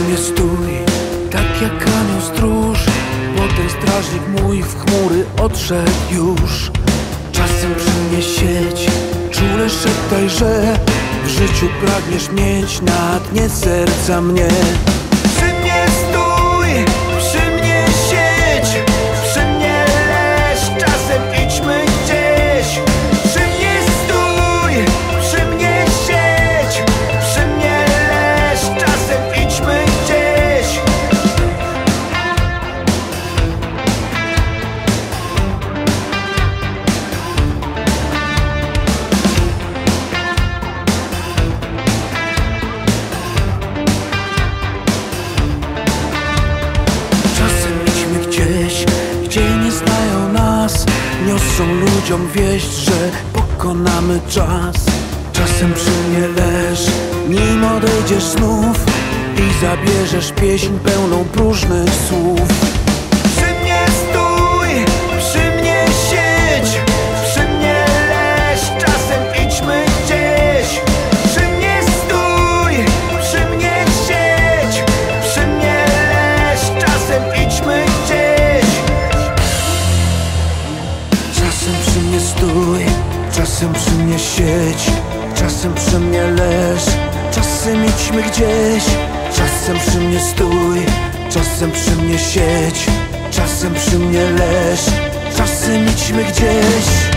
mnie stój, tak jak anioł stróż, bo ten strażnik mój w chmury odszedł już. Czasem przy mnie siedź, czule szeptaj, że w życiu pragniesz mieć na dnie serca mnie. Przy mnie stój, przy mnie siedź, przy mnie leż, czasem idźmy gdzieś. Przy mnie stój, przy mnie siedź, przy mnie leż, czasem idźmy gdzieś. Gdzie nie znają nas, niosą ludziom wieść, że pokonamy czas. Czasem przy mnie leż, nim odejdziesz znów i zabierzesz pieśń pełną próżnych słów. Przy mnie stój, przy mnie siedź, przy mnie leż, czasem idźmy gdzieś. Przy mnie stój, przy mnie siedź, przy mnie leż, czasem idźmy gdzieś. Czasem przy mnie stój, czasem przy mnie siedź, czasem przy mnie leż, czasem idźmy gdzieś. Czasem przy mnie stój, czasem przy mnie siedź, czasem przy mnie leż, czasem idźmy gdzieś.